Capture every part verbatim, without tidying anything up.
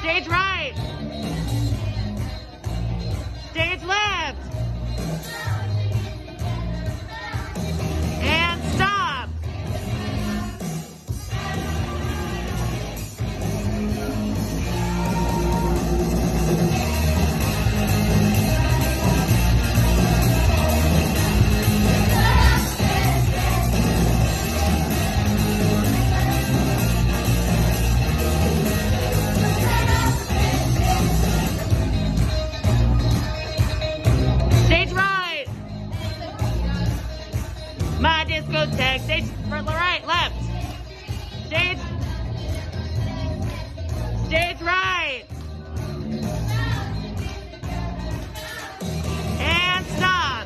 Stage right. Stage left. And stop. My discotheque, stage right, left, stage, stage right, and stop.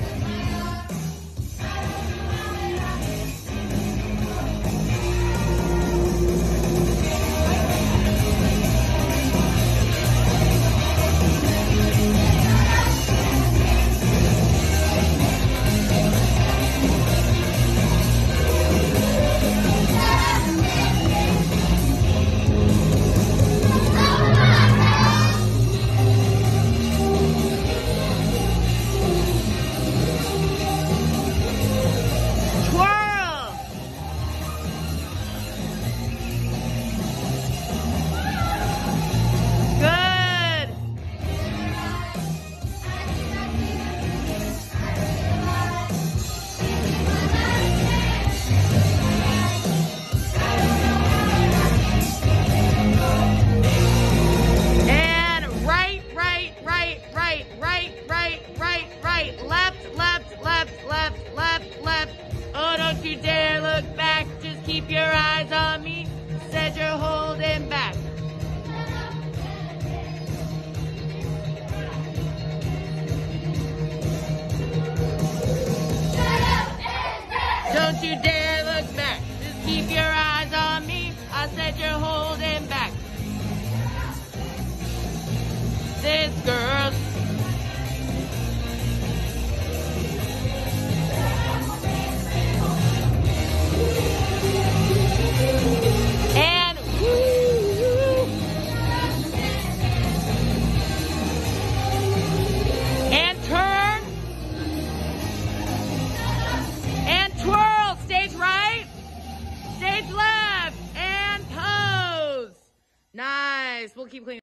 Left, left, left. Oh, don't you dare look back. Just keep your eyes on me. Said you're holding back. Don't you dare look back. Just keep your eyes on me. I said you're holding back. This girl. Nice. We'll keep cleaning.